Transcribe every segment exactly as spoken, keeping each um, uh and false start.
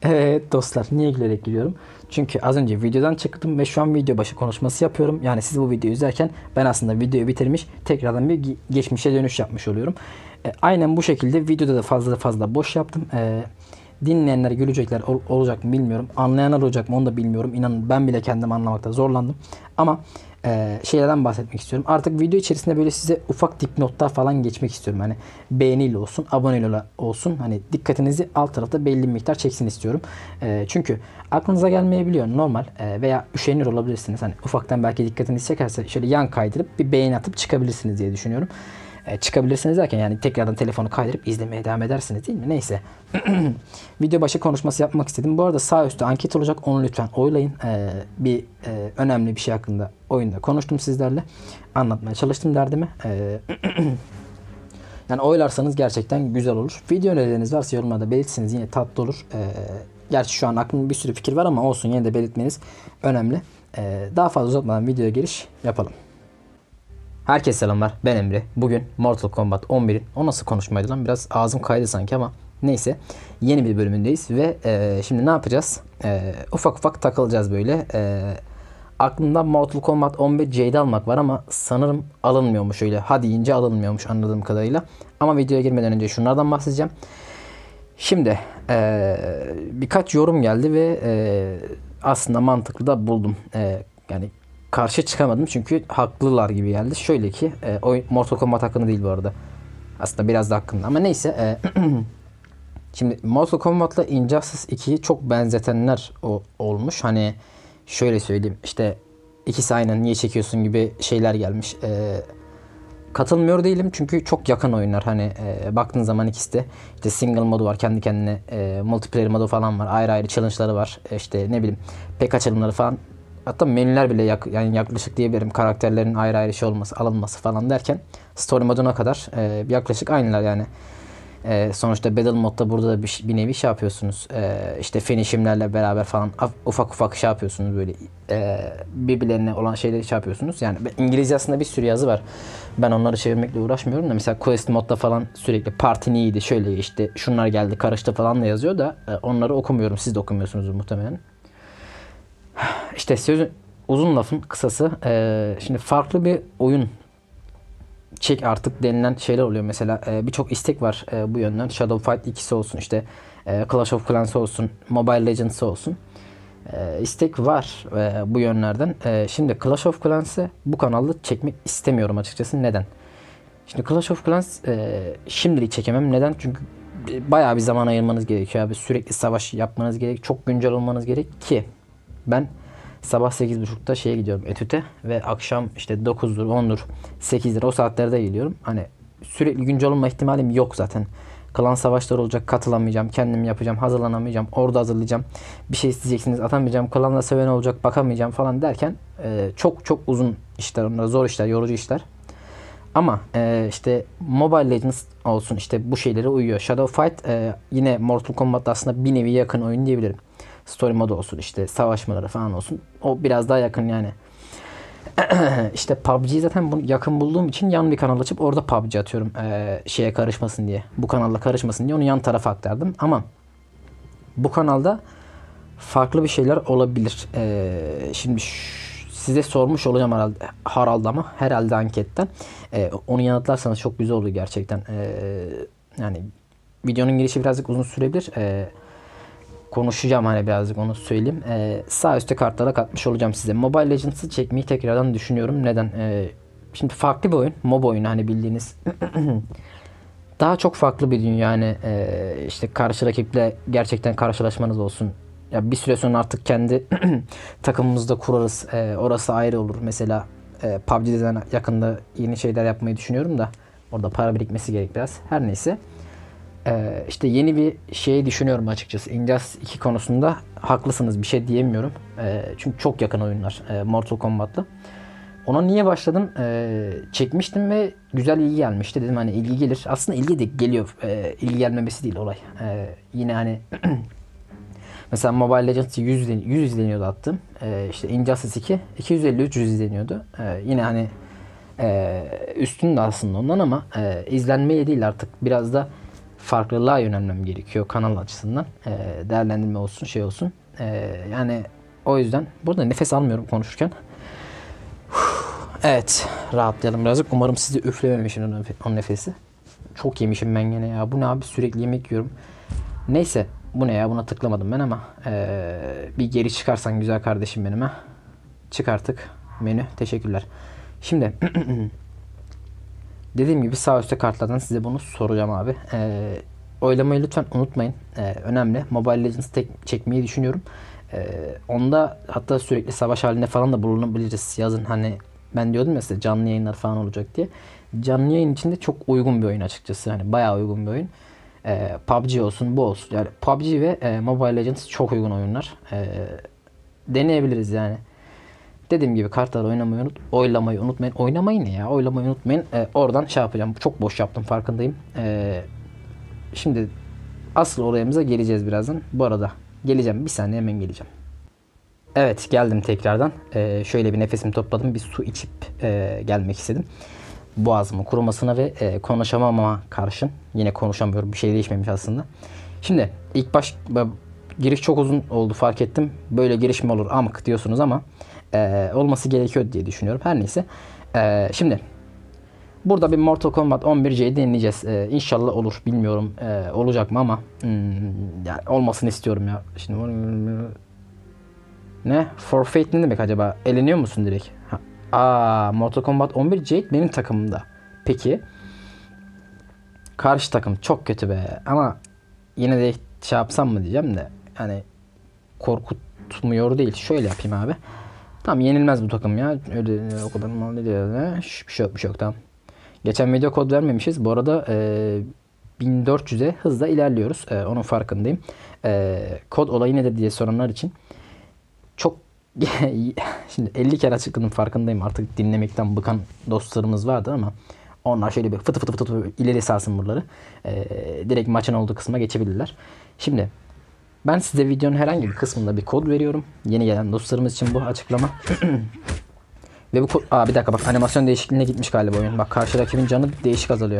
Evet dostlar, niye gülerek gülüyorum? Çünkü az önce videodan çıktım ve şu an video başı konuşması yapıyorum. Yani siz bu videoyu izlerken ben aslında videoyu bitirmiş, tekrardan bir ge- geçmişe dönüş yapmış oluyorum. E, aynen bu şekilde videoda da fazla fazla boş yaptım. E, dinleyenler gülecekler ol- olacak mı bilmiyorum. Anlayanlar olacak mı onu da bilmiyorum. İnanın ben bile kendim anlamakta zorlandım. Ama e, şeylerden bahsetmek istiyorum. Artık video içerisinde böyle size ufak dipnotlar falan geçmek istiyorum. Hani beğeniyle olsun, aboneyle olsun. Hani dikkatinizi alt tarafta belli bir miktar çeksin istiyorum. E, çünkü aklınıza gelmeyebiliyor normal. E, veya üşenir olabilirsiniz. Hani ufaktan belki dikkatinizi çekerse şöyle yan kaydırıp bir beğeni atıp çıkabilirsiniz diye düşünüyorum. E, çıkabilirsiniz derken yani tekrardan telefonu kaydırıp izlemeye devam edersiniz değil mi? Neyse. Video başı konuşması yapmak istedim. Bu arada sağ üstte anket olacak. Onu lütfen oylayın. E, bir e, önemli bir şey hakkında oyunda konuştum sizlerle. Anlatmaya çalıştım derdimi. E, yani oylarsanız gerçekten güzel olur. Video önerileriniz varsa yorumlarda belirtirseniz yine tatlı olur. E, gerçi şu an aklımda bir sürü fikir var ama olsun, yine de belirtmeniz önemli. E, daha fazla uzatmadan videoya giriş yapalım. Herkese selamlar, ben Emre. Bugün Mortal Kombat on birin, o nasıl konuşmaydı lan, biraz ağzım kaydı sanki ama neyse, yeni bir bölümündeyiz ve e, şimdi ne yapacağız? E, ufak ufak takılacağız böyle. E, aklımda Mortal Kombat on bir Jade almak var ama sanırım alınmıyormuş öyle. Ha deyince alınmıyormuş anladığım kadarıyla. Ama videoya girmeden önce şunlardan bahsedeceğim. Şimdi e, birkaç yorum geldi ve e, aslında mantıklı da buldum. E, yani karşı çıkamadım çünkü haklılar gibi geldi. Şöyle ki e, oyun Mortal Kombat hakkında değil bu arada. Aslında biraz da hakkında ama neyse. E, şimdi Mortal Kombat'la Injustice ikiyi çok benzetenler o, olmuş. Hani şöyle söyleyeyim, işte ikisi aynı, niye çekiyorsun gibi şeyler gelmiş. E, katılmıyor değilim çünkü çok yakın oyunlar. Hani e, baktığın zaman ikisi de işte single modu var, kendi kendine e, multiplayer modu falan var. Ayrı ayrı challenge'ları var. E, işte ne bileyim, pek açılımları falan. Hatta menüler bile yak, yani yaklaşık diyebilirim, karakterlerin ayrı ayrı şey olması, alınması falan derken story moduna kadar e, yaklaşık aynılar yani. E, sonuçta Battle modda burada da bir, bir nevi şey yapıyorsunuz. E, işte finishimlerle beraber falan ufak ufak şey yapıyorsunuz böyle. E, birbirlerine olan şeyleri şey yapıyorsunuz. Yani İngilizce aslında bir sürü yazı var. Ben onları çevirmekle uğraşmıyorum da mesela Quest modda falan sürekli parti neydi, şöyle işte şunlar geldi karıştı falan da yazıyor da e, onları okumuyorum. Siz de okumuyorsunuz muhtemelen. İşte sözün uzun lafın kısası, e, şimdi farklı bir oyun çek artık denilen şeyler oluyor. Mesela e, birçok istek var e, bu yönden. Shadow Fight ikisi olsun, işte e, Clash of Clans olsun, Mobile Legends olsun. E, istek var e, bu yönlerden. E, şimdi Clash of Clans'ı bu kanalda çekmek istemiyorum açıkçası. Neden? Şimdi Clash of Clans e, şimdilik çekemem. Neden? Çünkü bayağı bir zaman ayırmanız gerekiyor abi. Sürekli savaş yapmanız gerek. Çok güncel olmanız gerek ki ben sabah sekiz buçukta şeye gidiyorum, etüte, ve akşam işte dokuzdur, ondur, sekizdir, o saatlerde geliyorum. Hani sürekli güncel olma ihtimalim yok zaten. Klan savaşları olacak, katılamayacağım, kendim yapacağım, hazırlanamayacağım, orada hazırlayacağım. Bir şey isteyeceksiniz, atamayacağım, klanla seven olacak, bakamayacağım falan derken e, çok çok uzun işler, onlar zor işler, yorucu işler. Ama e, işte Mobile Legends olsun, işte bu şeylere uyuyor. Shadow Fight e, yine Mortal Kombat aslında bir nevi yakın oyun diyebilirim. Story modu olsun, işte savaşmaları falan olsun. O biraz daha yakın yani. İşte P U B G'yi zaten bunu yakın bulduğum için yan bir kanal açıp orada P U B G atıyorum. Ee, şeye karışmasın diye. Bu kanalla karışmasın diye onu yan tarafa aktardım. Ama bu kanalda farklı bir şeyler olabilir. Ee, şimdi size sormuş olacağım herhalde, herhalde ama herhalde anketten. Ee, onu yanıtlarsanız çok güzel olur gerçekten. Ee, yani videonun girişi birazcık uzun sürebilir. Ee, konuşacağım, hani birazcık onu söyleyeyim. Ee, sağ üstte kartlara katmış olacağım size. Mobile Legends'ı çekmeyi tekrardan düşünüyorum. Neden? Ee, şimdi farklı bir oyun. MOBA oyunu, hani bildiğiniz. Daha çok farklı bir dünya yani. Ee, işte karşı rakiple gerçekten karşılaşmanız olsun. Ya bir süre sonra artık kendi takımımızda kurarız. Ee, orası ayrı olur. Mesela e, P U B G'den yakında yeni şeyler yapmayı düşünüyorum da orada para birikmesi gerek biraz. Her neyse. Ee, işte yeni bir şey düşünüyorum açıkçası. Injustice iki konusunda haklısınız, bir şey diyemiyorum. Ee, çünkü çok yakın oyunlar e, Mortal Kombat'la. Ona niye başladım? Ee, çekmiştim ve güzel ilgi gelmişti. Dedim hani ilgi gelir. Aslında ilgi de geliyor. Ee, ilgi gelmemesi değil olay. Ee, yine hani mesela Mobile Legends yüz, izlen yüz izleniyordu attım. Ee, işte Injustice iki iki yüz elli üç yüz izleniyordu. Ee, yine hani e, üstün de aslında ondan ama e, izlenmeye değil artık, biraz da farklılığa yönelmem gerekiyor kanal açısından. E, değerlendirme olsun, şey olsun. E, yani o yüzden burada nefes almıyorum konuşurken. Evet, rahatlayalım birazcık. Umarım sizi üflememişim o nefesi. Çok yemişim ben gene ya. Bu ne abi, sürekli yemek yiyorum. Neyse, bu ne ya, buna tıklamadım ben ama ee, bir geri çıkarsan güzel kardeşim benim ha. Çıkarttık menü, teşekkürler. Şimdi dediğim gibi sağ üstte kartlardan size bunu soracağım abi. Ee, oylamayı lütfen unutmayın. Ee, önemli. Mobile Legends tek çekmeyi düşünüyorum. Ee, onda hatta sürekli savaş halinde falan da bulunabiliriz. Yazın hani ben diyordum ya size canlı yayınlar falan olacak diye. Canlı yayın içinde çok uygun bir oyun açıkçası. Hani bayağı uygun bir oyun. Ee, P U B G olsun, bu olsun. Yani P U B G ve e, Mobile Legends çok uygun oyunlar. Ee, deneyebiliriz yani. Dediğim gibi kartları oynamayı unut, oylamayı unutmayın. Oynamayı ne ya? Oylamayı unutmayın. Ee, oradan şey yapacağım. Çok boş yaptım, farkındayım. Ee, şimdi asıl olayımıza geleceğiz birazdan. Bu arada geleceğim. Bir saniye, hemen geleceğim. Evet, geldim tekrardan. Ee, şöyle bir nefesimi topladım. Bir su içip e, gelmek istedim. Boğazımın kurumasına ve e, konuşamama karşın. Yine konuşamıyorum. Bir şey değişmemiş aslında. Şimdi ilk baş giriş çok uzun oldu, fark ettim. Böyle giriş mi olur amık diyorsunuz ama e, olması gerekiyor diye düşünüyorum. Her neyse. E, şimdi burada bir Mortal Kombat on bir C'yi deneyeceğiz. E, İnşallah olur. Bilmiyorum e, olacak mı ama hmm, yani olmasını istiyorum ya. Şimdi ne? Forfeit ne demek acaba? Eleniyor musun direkt? Ha. Aa, Mortal Kombat on bir Jade benim takımımda. Peki. Karşı takım çok kötü be. Ama yine de şey yapsam mı diyeceğim de. Yani korkutmuyor değil. Şöyle yapayım abi. Tamam, yenilmez bu takım ya. Öyle o kadar mal değil. Bir şey yok, bir şey yok, tamam. Geçen video kod vermemişiz. Bu arada e, bin dört yüze hızla ilerliyoruz. E, onun farkındayım. E, kod olayı nedir diye soranlar için. Çok şimdi elli kere açıkladım, farkındayım. Artık dinlemekten bıkan dostlarımız vardı ama onlar şöyle bir fıtı fıtı fıtı, fıtı ileri sarsın buraları. Ee, direkt maçın olduğu kısma geçebilirler. Şimdi ben size videonun herhangi bir kısmında bir kod veriyorum. Yeni gelen dostlarımız için bu açıklama. Ve bu kod... Aa, bir dakika bak, animasyon değişikliğine gitmiş galiba oyun. Bak, karşı rakibin canı değişik azalıyor.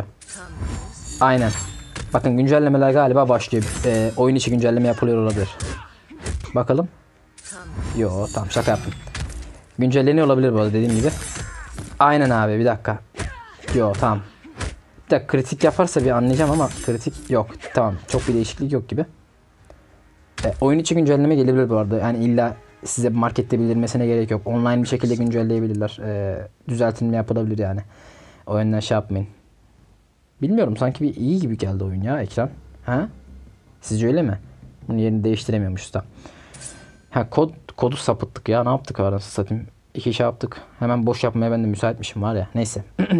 Aynen. Bakın, güncellemeler galiba başlıyor. Ee, oyun içi güncelleme yapılıyor olabilir. Bakalım. Yo, tamam, şaka yaptım. Güncelleniyor olabilir bu arada, dediğim gibi. Aynen abi, bir dakika. Yo, tamam. Bir dakika, kritik yaparsa bir anlayacağım ama kritik yok. Tamam, çok bir değişiklik yok gibi. E, oyun içi güncelleme gelebilir bu arada. Yani illa size markette bildirmesine gerek yok. Online bir şekilde güncelleyebilirler. E, düzeltilme yapılabilir yani. O yönden şey yapmayın. Bilmiyorum, sanki bir iyi gibi geldi oyun ya, ekran. Ha? Sizce öyle mi? Bunun yerini değiştiremiyormuşuz da. Ha, kod kodu sapıttık ya. Ne yaptık arası satayım? İki şey yaptık. Hemen boş yapmaya ben de müsaitmişim var ya. Neyse.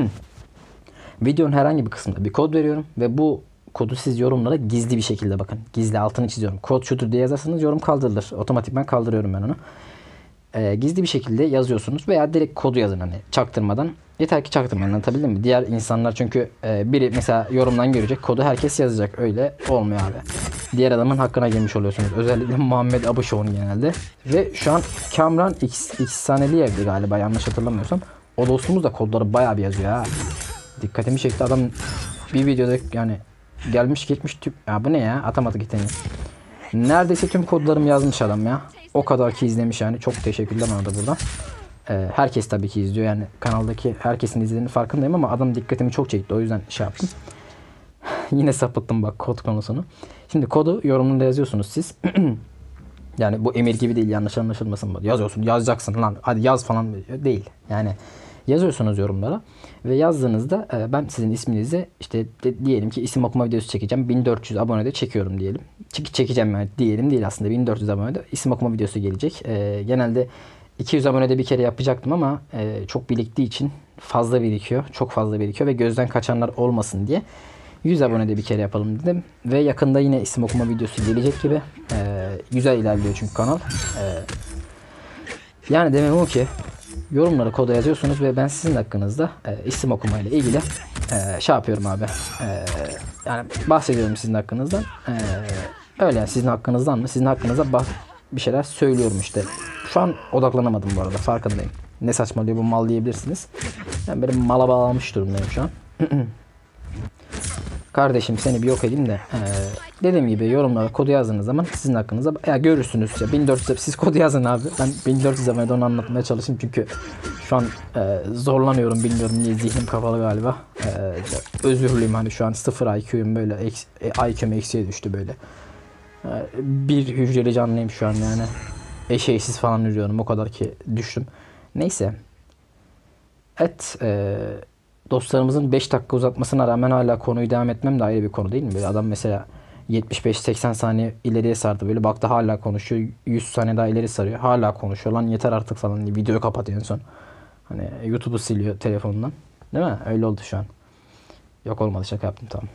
Videonun herhangi bir kısmında bir kod veriyorum ve bu kodu siz yorumlara gizli bir şekilde, bakın, gizli, altını çiziyorum. Kod şudur diye yazarsanız yorum kaldırılır. Otomatikman kaldırıyorum ben onu. Ee, gizli bir şekilde yazıyorsunuz veya direkt kodu yazın, hani çaktırmadan. Yeter ki çaktırmayın, anlatabildim mi? Diğer insanlar çünkü e, biri mesela yorumdan görecek, kodu herkes yazacak. Öyle olmuyor abi. Diğer adamın hakkına girmiş oluyorsunuz. Özellikle Muhammed Abuşoğlu'nun genelde. Ve şu an Kamran İhsaneli evde galiba, yanlış hatırlamıyorsam. O dostumuz da kodları bayağı bir yazıyor ha. Dikkatimi çekti adam, bir videoda yani gelmiş geçmiş tüm... Ya bu ne ya? Atamadı giteni. Neredeyse tüm kodlarımı yazmış adam ya. O kadar ki izlemiş yani. Çok teşekkürler ona da buradan. Ee, herkes tabii ki izliyor yani, kanaldaki herkesin izlediğinin farkındayım ama adam dikkatimi çok çekti, o yüzden şey yaptım. Yine sapıttım bak kod konusunu. Şimdi kodu yorumunda yazıyorsunuz siz. Yani bu emir gibi değil, yanlış anlaşılmasın bu. Yazıyorsun, yazacaksın lan hadi yaz falan değil. Yani yazıyorsunuz yorumlara ve yazdığınızda e, ben sizin isminizi işte de, diyelim ki isim okuma videosu çekeceğim. bin dört yüz abonede çekiyorum diyelim. Çek, çekeceğim yani, diyelim değil aslında, bin dört yüz abonede isim okuma videosu gelecek. E, genelde iki yüz abonede bir kere yapacaktım ama e, çok biriktiği için fazla birikiyor. Çok fazla birikiyor ve gözden kaçanlar olmasın diye yüz abonede bir kere yapalım dedim. Ve yakında yine isim okuma videosu gelecek gibi. E, güzel ilerliyor çünkü kanal. E, yani demem o ki yorumlara koda yazıyorsunuz ve ben sizin hakkınızda e, isim okumayla ilgili e, şey yapıyorum abi. E, yani bahsediyorum sizin hakkınızdan. E, öyle yani, sizin hakkınızdan mı? Sizin hakkınızda bah- bir şeyler söylüyorum işte. Şu an odaklanamadım bu arada, farkındayım. Ne saçmalıyor bu mal diyebilirsiniz. Ben benim mala bağlamış durumdayım şu an. Kardeşim seni bir yok edeyim de. Ee, dediğim gibi yorumlara kodu yazdığınız zaman sizin hakkınızda ya görürsünüz ya bin dört yüz siz kodu yazın abi. Ben bin dört yüz abonede onu anlatmaya çalışayım çünkü şu an e, zorlanıyorum, bilmiyorum niye, zihnim kapalı galiba. E, özürlüyüm hani şu an sıfır I Q'yum böyle eks, e, I Q'm eksiye düştü böyle. E, bir hücreli canlıyım şu an yani. Eşeğsiz falan yürüyorum o kadar ki düştüm. Neyse. Evet e, dostlarımızın beş dakika uzatmasına rağmen hala konuyu devam etmem de ayrı bir konu değil mi? Böyle adam mesela yetmiş beş seksen saniye ileriye sardı böyle baktı hala konuşuyor, yüz saniye daha ileri sarıyor hala konuşuyor, lan yeter artık falan diye videoyu kapatıyor en son. Hani YouTube'u siliyor telefonundan. Değil mi? Öyle oldu şu an. Yok olmadı, şaka yaptım, tamam.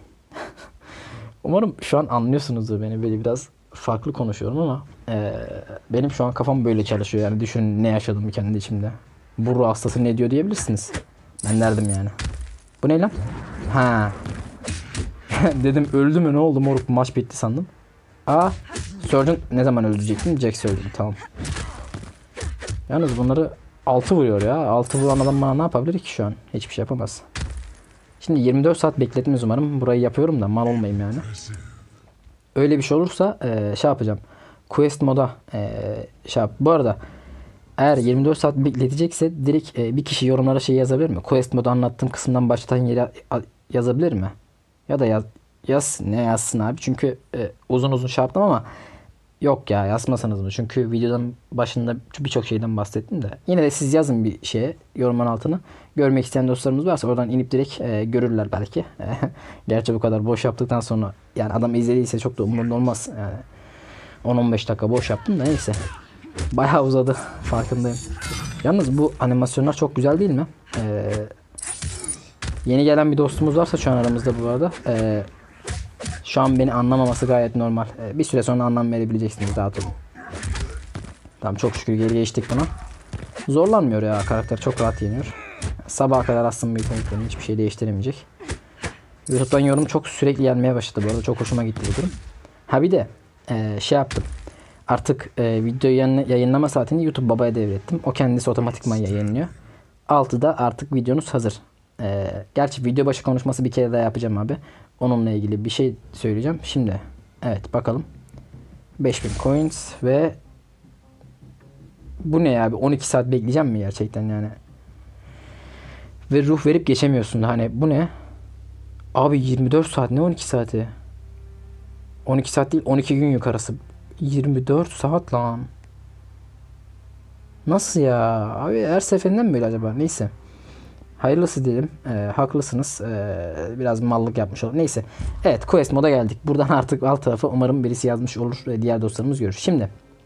Umarım şu an anlıyorsunuzdur beni, böyle biraz farklı konuşuyorum ama e, benim şu an kafam böyle çalışıyor yani, düşünün ne yaşadım kendi içimde. Bu ruh hastası ne diyor diyebilirsiniz. Ben derdim yani. Bu ne lan? Ha. Dedim öldü mü ne oldu moruk, maç bitti sandım. Aa, Surgeon ne zaman öldürecektim? Jack Surgeon, tamam. Yalnız bunları altı vuruyor ya. altı vuran adam bana ne yapabilir ki şu an? Hiçbir şey yapamaz. Şimdi yirmi dört saat bekletmez umarım. Burayı yapıyorum da mal olmayayım yani. Öyle bir şey olursa e, şey yapacağım. Quest moda e, şey yap. Bu arada eğer yirmi dört saat bekletecekse direkt e, bir kişi yorumlara şey yazabilir mi? Quest modu anlattığım kısımdan başlatan yere yazabilir mi? Ya da yaz, yaz ne yazsın abi? Çünkü e, uzun uzun şey yaptım ama yok ya, yazmasanız mı? Çünkü videonun başında birçok şeyden bahsettim de. Yine de siz yazın bir şeye, yorumun altına. Görmek isteyen dostlarımız varsa oradan inip direkt e, görürler belki. Gerçi bu kadar boş yaptıktan sonra yani adam izlediyse çok da umurunda olmaz. Yani on on beş dakika boş yaptım da neyse. Bayağı uzadı, farkındayım. Yalnız bu animasyonlar çok güzel değil mi? Ee, yeni gelen bir dostumuz varsa şu an aramızda bu arada. Ee, şu an beni anlamaması gayet normal. Ee, bir süre sonra anlam verebileceksiniz, rahat olun. Tamam, çok şükür geri geçtik buna. Zorlanmıyor ya, karakter çok rahat yeniyor. Sabaha kadar aslında bir yeteneklerini hiçbir şey değiştiremeyecek. YouTube'dan yorum çok sürekli gelmeye başladı bu arada, çok hoşuma gitti bu durum. Ha bir de e, şey yaptım. Artık e, videoyu yayınlama saatini YouTube Baba'ya devrettim. O kendisi otomatikman yayınlıyor. altıda artık videonuz hazır. E, gerçi video başı konuşması bir kere daha yapacağım abi. Onunla ilgili bir şey söyleyeceğim. Şimdi evet bakalım. beş bin coins ve bu ne abi? on iki saat bekleyeceğim mi gerçekten yani? Ve ruh verip geçemiyorsun. Hani bu ne? Abi yirmi dört saat ne on iki saati? on iki saat değil, on iki gün yukarısı. yirmi dört saat lan. Nasıl ya? Abi her seferinden mi böyle acaba? Neyse. Hayırlısı diyelim. Ee, haklısınız. Ee, biraz mallık yapmış olduk. Neyse. Evet, Quest moda geldik. Buradan artık alt tarafı umarım birisi yazmış olur ve diğer dostlarımız görür. Şimdi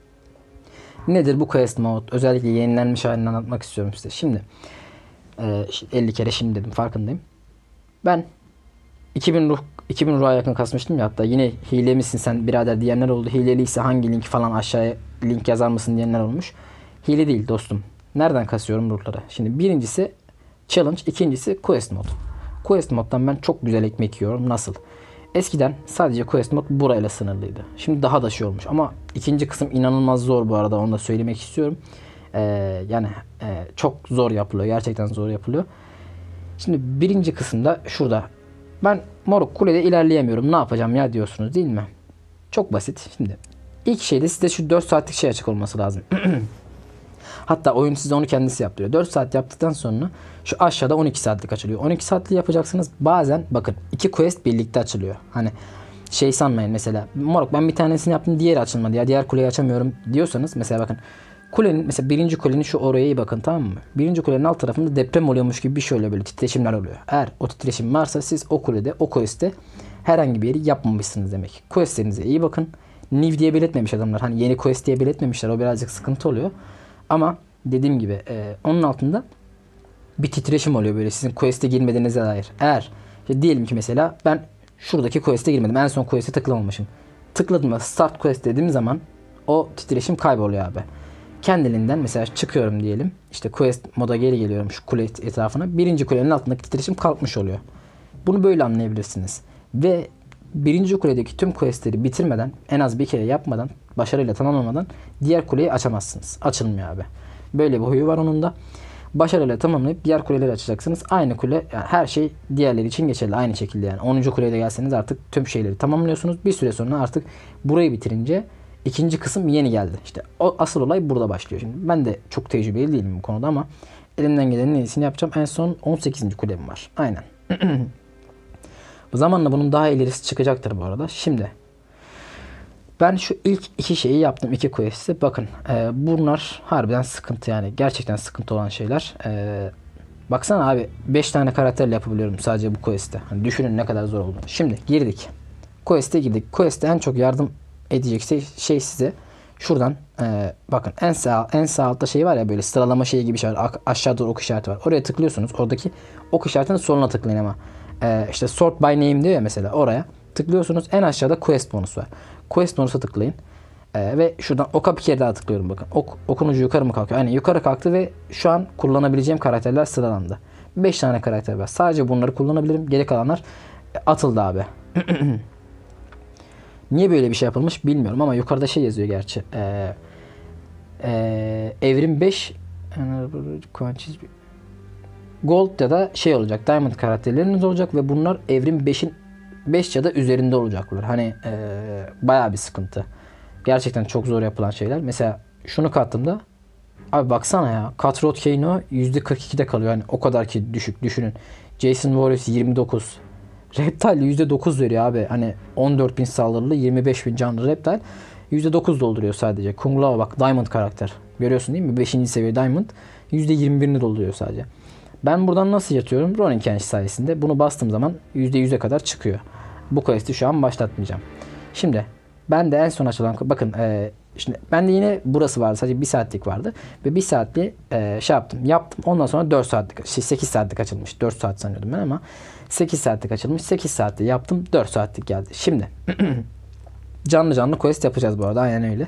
nedir bu Quest mod? Özellikle yenilenmiş halini anlatmak istiyorum size. Şimdi e, elli kere şimdi dedim, farkındayım. Ben iki bin ruh iki bin ruha yakın kasmıştım ya, hatta yine hile misin sen birader diyenler oldu. Hileliyse hangi link falan aşağıya link yazar mısın diyenler olmuş. Hile değil dostum. Nereden kasıyorum ruhları? Şimdi birincisi challenge, ikincisi quest mod. Quest moddan ben çok güzel ekmek yiyorum. Nasıl? Eskiden sadece quest mod burayla sınırlıydı. Şimdi daha da şey olmuş ama ikinci kısım inanılmaz zor bu arada, onu da söylemek istiyorum. Ee, yani e, çok zor yapılıyor. Gerçekten zor yapılıyor. Şimdi birinci kısımda şurada. Ben moruk kulede ilerleyemiyorum. Ne yapacağım ya diyorsunuz değil mi? Çok basit. Şimdi ilk şeyde size şu dört saatlik şey açık olması lazım. Hatta oyun size onu kendisi yaptırıyor. dört saat yaptıktan sonra şu aşağıda on iki saatlik açılıyor. on iki saatlik yapacaksınız. Bazen bakın iki quest birlikte açılıyor. Hani şey sanmayın mesela. Moruk ben bir tanesini yaptım diğeri açılmadı ya. Diğer kuleyi açamıyorum diyorsanız mesela bakın. Kulenin mesela birinci kulenin şu oraya iyi bakın, tamam mı? Birinci kulenin alt tarafında deprem oluyormuş gibi bir şey oluyor, böyle titreşimler oluyor. Eğer o titreşim varsa siz o kulede, o quest'te herhangi bir yeri yapmamışsınız demek. Quest'lerinize iyi bakın. New diye belirtmemiş adamlar. Hani yeni quest diye belirtmemişler. O birazcık sıkıntı oluyor. Ama dediğim gibi e, onun altında bir titreşim oluyor böyle sizin quest'e girmediğinize dair. Eğer işte diyelim ki mesela ben şuradaki quest'e girmedim. En son quest'e tıklamamışım. Tıkladım da start quest dediğim zaman o titreşim kayboluyor abi. Kendiliğinden mesela çıkıyorum diyelim. İşte quest moda geri geliyorum şu kule etrafına. Birinci kulenin altındaki titreşim kalkmış oluyor. Bunu böyle anlayabilirsiniz. Ve birinci kuledeki tüm questleri bitirmeden, en az bir kere yapmadan, başarıyla tamamlamadan diğer kuleyi açamazsınız. Açılmıyor abi. Böyle bir huyu var onun da. Başarıyla tamamlayıp diğer kuleleri açacaksınız. Aynı kule, yani her şey diğerleri için geçerli. Aynı şekilde yani. onuncu kuleye de gelseniz artık tüm şeyleri tamamlıyorsunuz. Bir süre sonra artık burayı bitirince ikinci kısım yeni geldi. İşte o asıl olay burada başlıyor. Şimdi ben de çok tecrübeli değilim bu konuda ama elimden gelenin en iyisini yapacağım. En son on sekizinci kulem var. Aynen. Bu zamanla bunun daha ilerisi çıkacaktır bu arada. Şimdi ben şu ilk iki şeyi yaptım. İki quest'i. Bakın e, bunlar harbiden sıkıntı yani. Gerçekten sıkıntı olan şeyler. E, baksana abi beş tane karakterle yapabiliyorum sadece bu quest'te. Hani düşünün ne kadar zor oldu. Şimdi girdik. Quest'e girdik. Quest'te en çok yardım edecek şey, şey size şuradan e, bakın en sağ en sağ altta şey var ya, böyle sıralama şeyi gibi şey var. Aşağı doğru ok işareti var. Oraya tıklıyorsunuz. Oradaki ok işaretinin soluna tıklayın ama. E, işte sort by name diyor ya mesela, oraya tıklıyorsunuz. En aşağıda quest bonus var. Quest bonus'a tıklayın. Ee, ve şuradan oka bir kere daha tıklıyorum bakın. Ok, okun ucu yukarı mı kalkıyor? Aynen yukarı kalktı ve şu an kullanabileceğim karakterler sıralandı. beş tane karakter var. Sadece bunları kullanabilirim. Geri kalanlar atıldı abi. Niye böyle bir şey yapılmış bilmiyorum ama yukarıda şey yazıyor gerçi. Ee, e, Evrim beş Gold ya da şey olacak. Diamond karakterleriniz olacak ve bunlar Evrim beşin beş ya da üzerinde olacaklar. Hani ee, bayağı bir sıkıntı. Gerçekten çok zor yapılan şeyler. Mesela şunu kattığımda abi baksana ya. Cutthroat Kano yüzde kırk ikide kalıyor. Yani o kadar ki düşük düşünün. Jason Voorhees yirmi dokuz. Reptile yüzde dokuz veriyor abi. Hani on dört bin saldırılı yirmi beş bin canlı Reptile yüzde dokuz dolduruyor sadece. Kung Lao bak, Diamond karakter. Görüyorsun değil mi? beşinci seviye Diamond yüzde yirmi birini dolduruyor sadece. Ben buradan nasıl yatıyorum? Ronin Kenshi sayesinde. Bunu bastığım zaman yüzde yüze kadar çıkıyor. Bu quest'i şu an başlatmayacağım. Şimdi ben de en son açılan bakın e, şimdi ben de yine burası vardı, sadece bir saatlik vardı ve bir saatli e, şey yaptım yaptım, ondan sonra dört saatlik şey, sekiz saatlik açılmış, dört saat sanıyordum ben ama sekiz saatlik açılmış, sekiz saatte yaptım, dört saatlik geldi. Şimdi canlı canlı quest yapacağız bu arada, aynen öyle.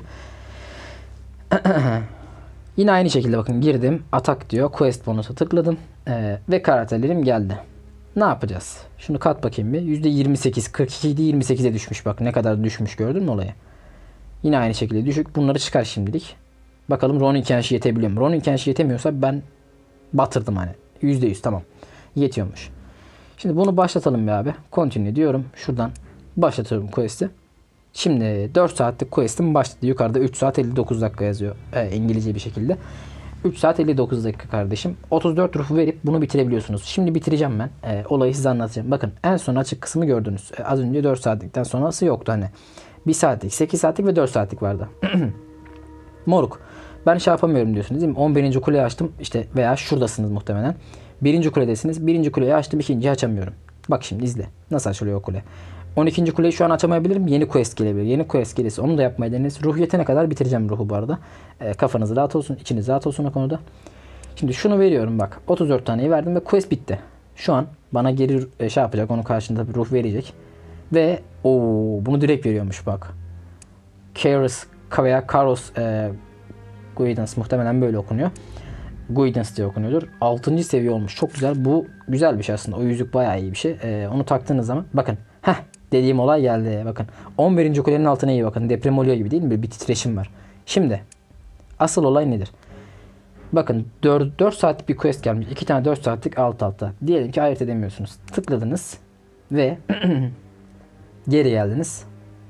Yine aynı şekilde bakın girdim, atak diyor, quest bonus'a tıkladım e, ve karakterlerim geldi. Ne yapacağız? Şunu kat bakayım bir. yüzde yirmi sekiz. kırk iki yirmi sekize düşmüş. Bak ne kadar düşmüş, gördün mü olayı? Yine aynı şekilde düşük. Bunları çıkar şimdilik. Bakalım Ronin Kenshi yetebiliyor mu? Ronin Kenshi yetemiyorsa ben batırdım hani. yüzde yüz tamam. Yetiyormuş. Şimdi bunu başlatalım bir abi. Continue diyorum. Şuradan başlatıyorum quest'i. Şimdi dört saatlik quest'im başladı. Yukarıda üç saat elli dokuz dakika yazıyor. E, İngilizce bir şekilde. üç saat elli dokuz dakika kardeşim. otuz dört ruhu verip bunu bitirebiliyorsunuz. Şimdi bitireceğim ben. E, olayı size anlatacağım. Bakın en son açık kısmı gördünüz. E, az önce dört saatlikten sonrası yoktu hani. bir saatlik, sekiz saatlik ve dört saatlik vardı. Moruk. Ben şey yapamıyorum diyorsunuz değil mi? on birinci kuleyi açtım. İşte veya şuradasınız muhtemelen. birinci kuledesiniz. birinci kuleyi açtım. ikinciyi açamıyorum. Bak şimdi izle. Nasıl açılıyor o kule? on ikinci kuleyi şu an açamayabilirim. Yeni quest gelebilir. Yeni quest gelirse onu da yapmayı deneriz. Ruh yetene kadar bitireceğim ruhu bu arada. E, kafanız rahat olsun. İçiniz rahat olsun o konuda. Şimdi şunu veriyorum bak. otuz dört taneyi verdim ve quest bitti. Şu an bana geri e, şey yapacak. Onun karşında bir ruh verecek. Ve o bunu direkt veriyormuş bak. Karos veya Karos e, Guidance muhtemelen böyle okunuyor. Guidance diye okunuyordur. altıncı seviye olmuş. Çok güzel. Bu güzel bir şey aslında. O yüzük bayağı iyi bir şey. E, onu taktığınız zaman bakın. Heh. Dediğim olay geldi. Bakın. on birinci kulenin altına iyi bakın. Deprem oluyor gibi değil mi? Bir titreşim var. Şimdi. Asıl olay nedir? Bakın. dört, dört saatlik bir quest gelmiş. iki tane dört saatlik alt alta. Diyelim ki ayırt edemiyorsunuz. Tıkladınız. Ve geri geldiniz.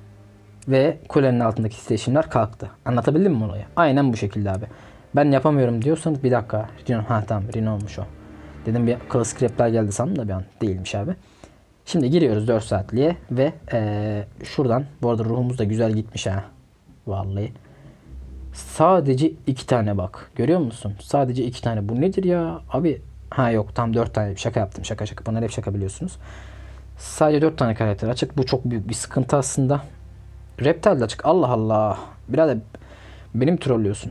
Ve kulenin altındaki titreşimler kalktı. Anlatabildim mi olayı? Aynen bu şekilde abi. Ben yapamıyorum diyorsanız bir dakika. Rino, ha tamam. Rino olmuş o. Dedim bir klasik repler geldi sandım da bir an değilmiş abi. Şimdi giriyoruz dört saatliğe ve ee, şuradan bu arada ruhumuz da güzel gitmiş ha. Vallahi. Sadece iki tane bak. Görüyor musun? Sadece iki tane. Bu nedir ya? Abi ha yok tam dört tane. Şaka yaptım. Şaka şaka. Bunlar hep şaka biliyorsunuz. Sadece dört tane karakter açık. Bu çok büyük bir sıkıntı aslında. Reptile de açık. Allah Allah. Birader benim trollüyorsun.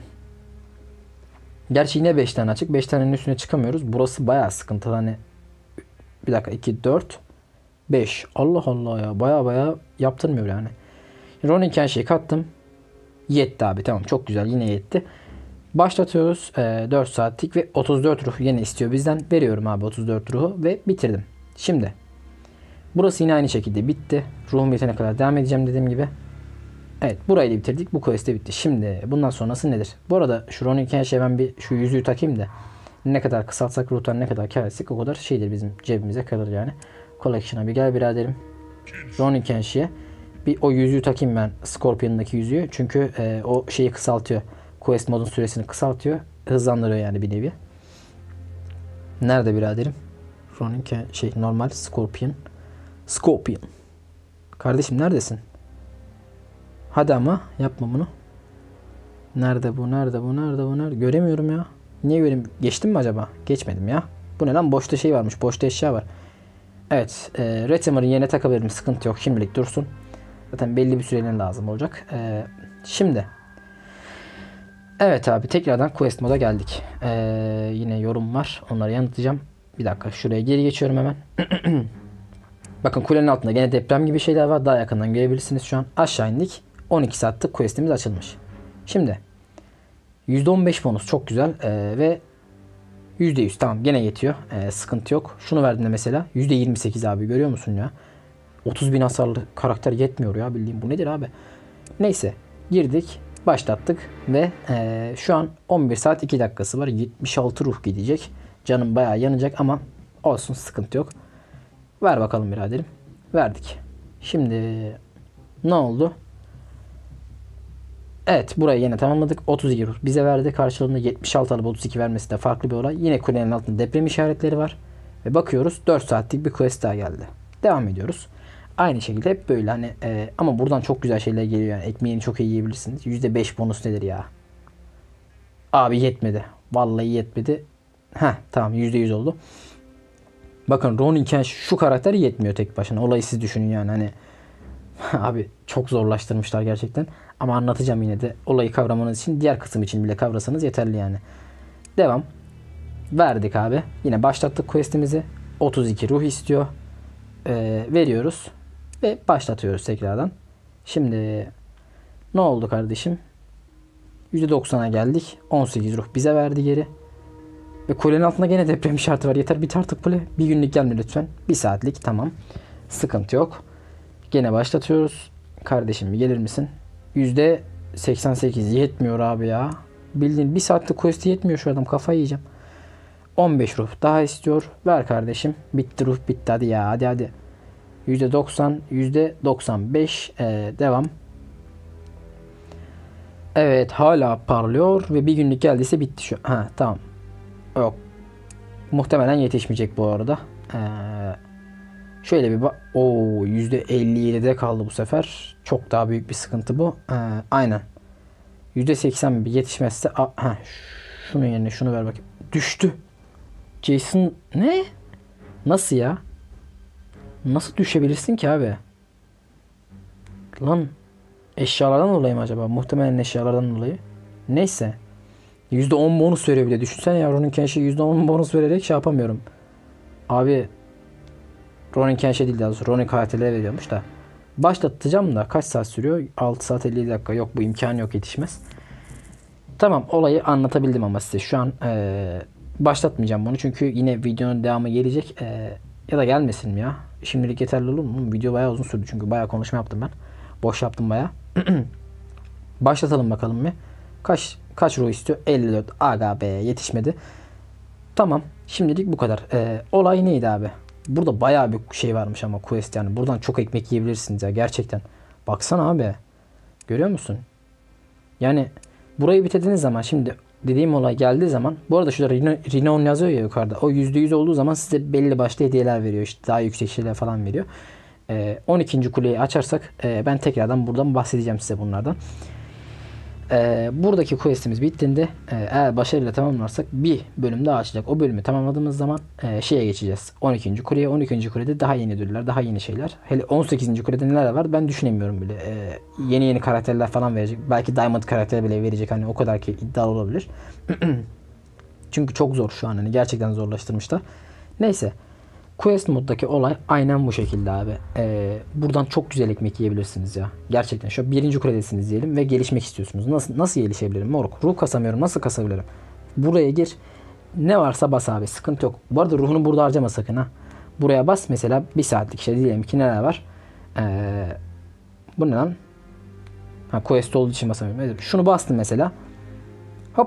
Gerçi yine beş tane açık. beş tanenin üstüne çıkamıyoruz. Burası bayağı sıkıntılı. Hani bir dakika iki dört beş. Allah Allah ya. Baya baya yaptırmıyor yani. Ronin Kenshi'yi kattım. Yetti abi. Tamam çok güzel. Yine yetti. Başlatıyoruz. E, dört saatlik ve otuz dört ruh yine istiyor bizden. Veriyorum abi otuz dört ruhu ve bitirdim. Şimdi. Burası yine aynı şekilde bitti. Ruhum bitene kadar devam edeceğim dediğim gibi. Evet burayı da bitirdik. Bu quest de bitti. Şimdi bundan sonrası nedir? Bu arada şu Ronin Kenshi'ye ben bir şu yüzüğü takayım da Ne kadar kısaltsak ruhtan ne kadar kâr etsek o kadar şeydir, bizim cebimize kalır yani. Collection'a bir gel biraderim. Ronin Kenshi'ye bir o yüzüğü takayım ben, Scorpion'daki yüzüğü. Çünkü e, o şeyi kısaltıyor. Quest modun süresini kısaltıyor. Hızlandırıyor yani bir nevi. Nerede biraderim? Ronin Ken şey normal Scorpion. Scorpion. Kardeşim neredesin? Hadi ama yapma bunu. Nerede bu? Nerede bu? Nerede bu? Nerede? Göremiyorum ya. Niye göreyim? Geçtim mi acaba? Geçmedim ya. Bu ne lan? Boşta şey varmış. Boşta eşya var. Evet. E, Retimer'ın yerine takabilirim. Sıkıntı yok. Şimdilik dursun. Zaten belli bir süreliğine lazım olacak. E, şimdi. Evet abi. Tekrardan Quest moda geldik. E, yine yorum var. Onları yanıtlayacağım. Bir dakika. Şuraya geri geçiyorum hemen. Bakın kulenin altında gene deprem gibi şeyler var. Daha yakından görebilirsiniz şu an. Aşağı indik. on iki saatlik questimiz açılmış. Şimdi yüzde on beş bonus çok güzel ee, ve yüzde yüz tamam gene yetiyor. Ee, sıkıntı yok. Şunu verdiğinde mesela yüzde yirmi sekiz abi, görüyor musun ya? otuz bin hasarlı karakter yetmiyor ya, bildiğim bu nedir abi? Neyse girdik, başlattık ve ee, şu an on bir saat iki dakikası var. yetmiş altı ruh gidecek. Canım bayağı yanacak ama olsun, sıkıntı yok. Ver bakalım biraderim. Verdik. Şimdi ne oldu? Evet, burayı yine tamamladık. otuz iki ruh bize verdi. Karşılığında yetmiş altı alıp otuz iki vermesi de farklı bir olay. Yine kulenin altında deprem işaretleri var. Ve bakıyoruz dört saatlik bir quest daha geldi. Devam ediyoruz. Aynı şekilde hep böyle hani e, ama buradan çok güzel şeyler geliyor yani. Ekmeğini çok iyi yiyebilirsiniz. yüzde beş bonus nedir ya? Abi yetmedi. Vallahi yetmedi. Heh tamam, yüzde yüz oldu. Bakın Ronin Kenshi şu karakter yetmiyor tek başına. Olayı siz düşünün yani hani. Abi çok zorlaştırmışlar gerçekten. Ama anlatacağım yine de. Olayı kavramanız için, diğer kısım için bile kavrasanız yeterli yani. Devam. Verdik abi. Yine başlattık questimizi. otuz iki ruh istiyor. Ee, veriyoruz. Ve başlatıyoruz tekrardan. Şimdi ne oldu kardeşim? yüzde doksana geldik. on sekiz ruh bize verdi geri. Ve kulenin altında gene deprem işareti var. Yeter bit artık kule. Bir günlük gelme lütfen. Bir saatlik tamam. Sıkıntı yok. Gene başlatıyoruz. Kardeşim bir gelir misin? yüzde seksen sekiz yetmiyor abi ya. Bildiğin bir saatlik quest yetmiyor, şu adam kafayı yiyeceğim. on beş ruh daha istiyor. Ver kardeşim. Bitti ruh bitti, hadi ya hadi hadi. yüzde doksan, yüzde doksan beş ee, devam. Evet hala parlıyor ve bir günlük geldiyse bitti şu. Ha tamam. Yok. Muhtemelen yetişmeyecek bu arada. Eee Şöyle bir bak. Oo, yüzde elli yedide kaldı bu sefer. Çok daha büyük bir sıkıntı bu. Ee, aynen. yüzde seksen bir yetişmezse. A ha, şunun yerine şunu ver bakayım. Düştü. Jason ne? Nasıl ya? Nasıl düşebilirsin ki abi? Lan eşyalardan dolayı mı acaba? Muhtemelen eşyalardan dolayı. Neyse. yüzde on bonus veriyor bile. Düşünsene ya, Ronin Kenshi yüzde on bonus vererek şey yapamıyorum. Abi Ronin Kenshi değil daha doğrusu. Ronin karakterlere veriyormuş da. Başlatacağım da kaç saat sürüyor? altı saat elli dakika. Yok, bu imkanı yok, yetişmez. Tamam, olayı anlatabildim ama size şu an ee, başlatmayacağım bunu. Çünkü yine videonun devamı gelecek. E, ya da gelmesin mi ya? Şimdilik yeterli olur mu? Video bayağı uzun sürdü çünkü bayağı konuşma yaptım ben. Boş yaptım bayağı. Başlatalım bakalım bir. Kaç kaç ruh istiyor? elli dört. Aga be, yetişmedi. Tamam. Şimdilik bu kadar. E, olay neydi abi? Burada bayağı bir şey varmış ama quest yani. Buradan çok ekmek yiyebilirsiniz ya gerçekten. Baksana abi. Görüyor musun? Yani burayı bitirdiğiniz zaman, şimdi dediğim olay geldiği zaman, bu arada şurada Renown yazıyor ya yukarıda. O yüzde yüz olduğu zaman size belli başlı hediyeler veriyor. İşte daha yüksek şeyler falan veriyor. Ee, on ikinci kuleyi açarsak e, ben tekrardan buradan bahsedeceğim size bunlardan. Ee, buradaki questimiz bittiğinde e, eğer başarıyla tamamlarsak bir bölüm daha açacak. O bölümü tamamladığımız zaman e, şeye geçeceğiz. on ikinci kuleye. on ikinci kulede daha yeni ödüller, daha yeni şeyler. Hele on sekizinci kulede neler var ben düşünemiyorum bile. E, yeni yeni karakterler falan verecek. Belki Diamond karakteri bile verecek. Hani o kadar ki iddialı olabilir. Çünkü çok zor şu an. Hani gerçekten zorlaştırmışlar. Neyse. Quest moddaki olay aynen bu şekilde abi. Ee, buradan çok güzel ekmek yiyebilirsiniz ya. Gerçekten şu birinci kuledesiniz diyelim ve gelişmek istiyorsunuz. Nasıl nasıl gelişebilirim moruk? Ruh kasamıyorum. Nasıl kasabilirim? Buraya gir. Ne varsa bas abi. Sıkıntı yok. Bu arada ruhunu burada harcama sakın ha. Buraya bas mesela bir saatlik işte diyelim ki neler var? Ee, bu ne lan? Ha, quest olduğu için basamıyorum. Şunu bastım mesela. Hop.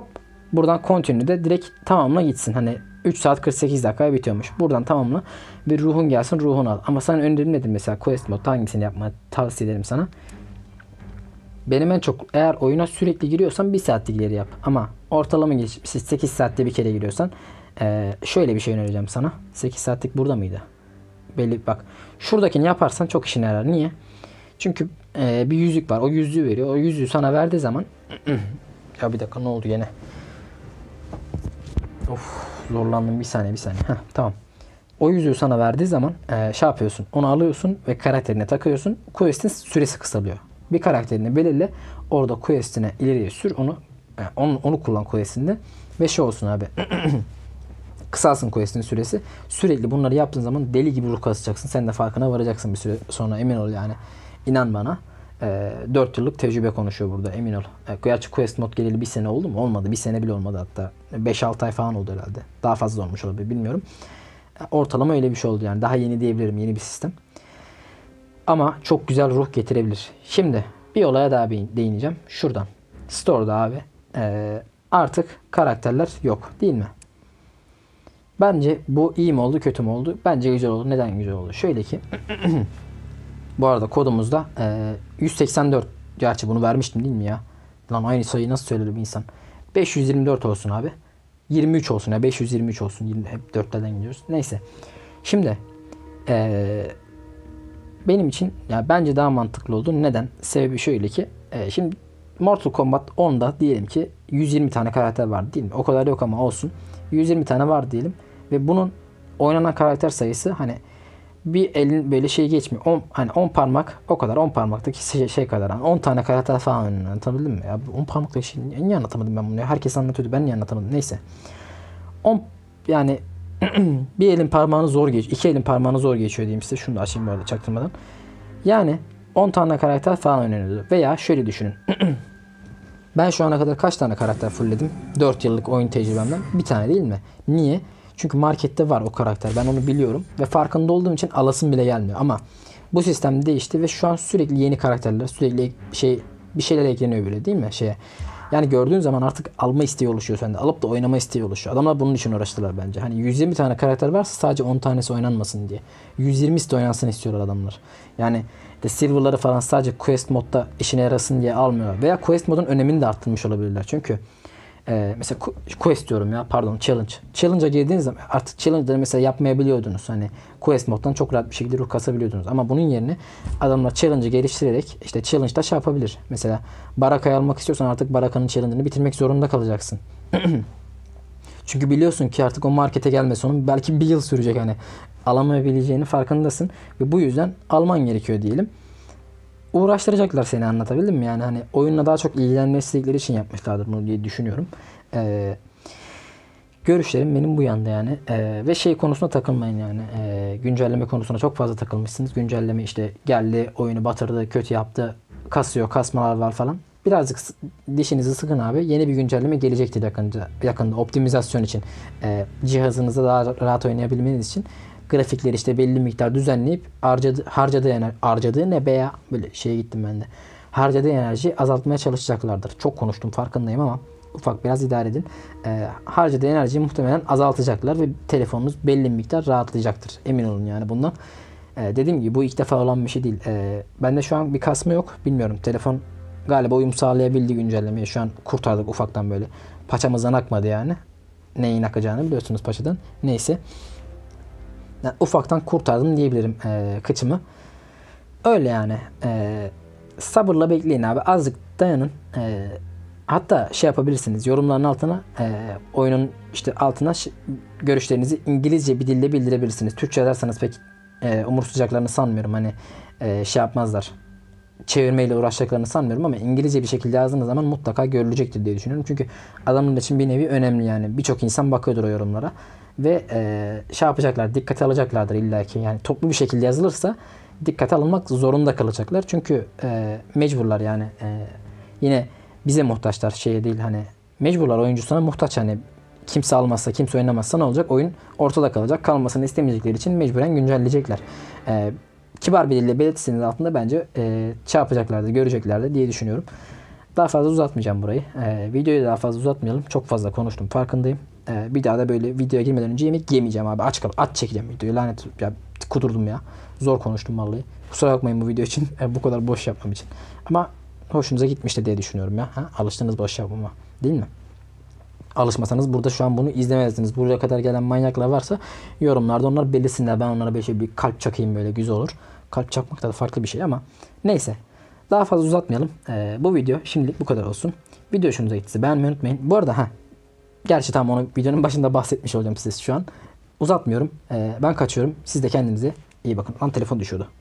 Buradan continue de direkt tamamla gitsin. Hani üç saat kırk sekiz dakikaya bitiyormuş. Buradan tamamla bir ruhun gelsin, ruhunu al. Ama sana önerim nedir mesela quest mode hangisini yapmanı tavsiye ederim sana. Benim en çok eğer oyuna sürekli giriyorsan bir saatlikleri yap. Ama ortalama geç sekiz saatte bir kere giriyorsan ee, şöyle bir şey önereceğim sana. sekiz saatlik burada mıydı? Belli bak. Şuradakini yaparsan çok işine yarar. Niye? Çünkü ee, bir yüzük var. O yüzüğü veriyor. O yüzüğü sana verdiği zaman ya bir dakika ne oldu yine? Of zorlandım bir saniye bir saniye. Heh, tamam. O yüzüğü sana verdiği zaman e, şey yapıyorsun. Onu alıyorsun ve karakterine takıyorsun. Quest'in süresi kısalıyor. Bir karakterini belirle. Orada quest'ine ileriye sür. Onu e, onu, onu kullan quest'inde. Ve şey olsun abi. Kısalsın quest'in süresi. Sürekli bunları yaptığın zaman deli gibi ruh kasacaksın. Sen de farkına varacaksın bir süre sonra emin ol yani. İnan bana. E, dört yıllık tecrübe konuşuyor burada emin ol. E, gerçi quest mod geleli bir sene oldu mu? Olmadı. Bir sene bile olmadı hatta. beş altı ay falan oldu herhalde. Daha fazla olmuş olabilir bilmiyorum. Ortalama öyle bir şey oldu yani. Daha yeni diyebilirim. Yeni bir sistem. Ama çok güzel ruh getirebilir. Şimdi bir olaya daha değineceğim. Şuradan. Store'da abi ee, artık karakterler yok. Değil mi? Bence bu iyi mi oldu kötü mü oldu? Bence güzel oldu. Neden güzel oldu? Şöyle ki bu arada kodumuzda ee, yüz seksen dört. Gerçi bunu vermiştim değil mi ya? Lan aynı sayıyı nasıl söyler bir insan? beş yüz yirmi dört olsun abi. yirmi üç olsun ya beş yüz yirmi üç olsun. yirmi, hep dörtlerden gidiyoruz. Neyse. Şimdi ee, benim için ya bence daha mantıklı oldu. Neden? Sebebi şöyle ki e, şimdi Mortal Kombat onda diyelim ki yüz yirmi tane karakter var değil mi? O kadar yok ama olsun. yüz yirmi tane var diyelim ve bunun oynanan karakter sayısı hani bir elin böyle şey geçmiyor. on, hani on parmak o kadar. on parmaktaki şey, şey kadar. Yani on tane karakter falan oynuyor. Anlatabildim mi? Ya on parmaktaki şey niye anlatamadım ben bunu? Herkes anlatıyordu. Ben niye anlatamadım? Neyse. on yani bir elin parmağını zor geç. iki elin parmağını zor geçiyor diyeyim size. Şunu da açayım bu arada çaktırmadan. Yani on tane karakter falan oynanıyordu. Veya şöyle düşünün. Ben şu ana kadar kaç tane karakter fullledim? dört yıllık oyun tecrübemden. Bir tane değil mi? Niye? Çünkü markette var o karakter. Ben onu biliyorum. Ve farkında olduğum için alasım bile gelmiyor. Ama bu sistem değişti ve şu an sürekli yeni karakterler, sürekli şey bir şeyler ekleniyor böyle değil mi? Şeye. Yani gördüğün zaman artık alma isteği oluşuyor sende. Alıp da oynama isteği oluşuyor. Adamlar bunun için uğraştılar bence. Hani yüz yirmi tane karakter varsa sadece on tanesi oynanmasın diye. yüz yirmisi de oynansın istiyorlar adamlar. Yani de silver'ları falan sadece quest modda işine yarasın diye almıyorlar. Veya quest modun önemini de arttırmış olabilirler. Çünkü e, mesela quest diyorum ya pardon challenge. Challenge'a girdiğiniz zaman artık challenge'ları mesela yapmayabiliyordunuz. Hani quest moddan çok rahat bir şekilde ruh kasabiliyordunuz. Ama bunun yerine adamlar challenge'ı geliştirerek işte challenge'da şey yapabilir. Mesela barakayı almak istiyorsan artık barakanın challenge'ını bitirmek zorunda kalacaksın. Çünkü biliyorsun ki artık o markete gelmesi onun belki bir yıl sürecek hani alamayabileceğini farkındasın ve bu yüzden alman gerekiyor diyelim. Uğraştıracaklar seni anlatabildim mi? Yani hani oyunla daha çok ilgilenmek istedikleri için yapmışlardır bunu diye düşünüyorum. Ee, görüşlerim benim bu yanda yani. Ee, ve şey konusuna takılmayın yani. Ee, güncelleme konusuna çok fazla takılmışsınız. Güncelleme işte geldi, oyunu batırdı, kötü yaptı, kasıyor, kasmalar var falan. Birazcık dişinizi sıkın abi. Yeni bir güncelleme gelecektir yakında. Yakında optimizasyon için. Ee, cihazınızda daha rahat oynayabilmeniz için grafikleri işte belli miktar düzenleyip harcadı, harcadığı enerji, harcadığı ne veya böyle şeye gittim ben de. Harcadığı enerjiyi azaltmaya çalışacaklardır. Çok konuştum farkındayım ama ufak biraz idare edin. Ee, harcadığı enerjiyi muhtemelen azaltacaklar ve telefonunuz belli miktar rahatlayacaktır. Emin olun yani bundan. Ee, dediğim gibi bu ilk defa olan bir şey değil. Ee, bende şu an bir kasma yok. Bilmiyorum telefon galiba uyum sağlayabildi güncellemeye. Şu an kurtardık ufaktan böyle. Paçamızdan akmadı yani. Neyin akacağını biliyorsunuz paçadan. Neyse. Yani ufaktan kurtardım diyebilirim e, kıçımı. Öyle yani. E, sabırla bekleyin abi. Azıcık dayanın. E, hatta şey yapabilirsiniz. Yorumların altına e, oyunun işte altına görüşlerinizi İngilizce bir dilde bildirebilirsiniz. Türkçe yazarsanız pek e, umursayacaklarını sanmıyorum. Hani e, şey yapmazlar. Çevirmeyle uğraşacaklarını sanmıyorum ama İngilizce bir şekilde yazdığınız zaman mutlaka görülecektir diye düşünüyorum. Çünkü adamın için bir nevi önemli yani. Birçok insan bakıyordur o yorumlara. Ve e, şey yapacaklar, dikkate alacaklardır illaki. Yani toplu bir şekilde yazılırsa dikkate alınmak zorunda kalacaklar. Çünkü e, mecburlar yani. E, yine bize muhtaçlar şeye değil hani. Mecburlar oyuncusuna muhtaç hani. Kimse almazsa, kimse oynamazsa ne olacak? Oyun ortada kalacak. Kalmasını istemeyecekleri için mecburen güncelleyecekler. E, kibar bir dille belirtisinin altında bence e, şey yapacaklardı, göreceklerdi diye düşünüyorum. Daha fazla uzatmayacağım burayı. Ee, videoyu daha fazla uzatmayalım. Çok fazla konuştum, farkındayım. Ee, bir daha da böyle videoya girmeden önce yemek yemeyeceğim abi. Aç kal, aç çekeceğim videoyu. Lanet ya, kudurdum ya. Zor konuştum vallahi. Kusura bakmayın bu video için. E, bu kadar boş yapmam için. Ama hoşunuza gitmişti diye düşünüyorum ya. Ha? Alıştınız boş yapmama. Değil mi? Alışmasanız burada şu an bunu izlemezdiniz. Buraya kadar gelen manyaklar varsa yorumlarda onlar belirsinler. Ben onlara böyle bir kalp çakayım, böyle güzel olur. Kalp çakmak da farklı bir şey ama neyse. Daha fazla uzatmayalım. Ee, bu video şimdilik bu kadar olsun. Video hoşunuza gittiyse beğenmeyi unutmayın. Bu arada ha, gerçi tam onu videonun başında bahsetmiş olacağım size şu an. Uzatmıyorum. Ee, ben kaçıyorum. Siz de kendinize iyi bakın. Lan telefon düşüyordu.